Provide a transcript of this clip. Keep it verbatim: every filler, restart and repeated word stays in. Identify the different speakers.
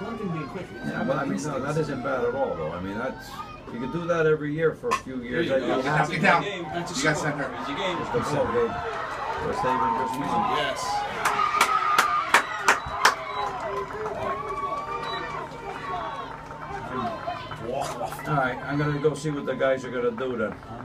Speaker 1: one thing being quick.
Speaker 2: Yeah, but I mean, no, that isn't bad at all, though. I mean, that's you could do that every year for a few years.
Speaker 3: There you go.
Speaker 2: You
Speaker 3: That's
Speaker 4: Get
Speaker 3: a
Speaker 4: down.
Speaker 3: game. That's a
Speaker 4: You got
Speaker 3: score.
Speaker 4: center.
Speaker 3: Here's your game.
Speaker 2: It's the ball game. We're saving just one.
Speaker 3: Yes.
Speaker 2: All right, I'm gonna go see what the guys are gonna do then.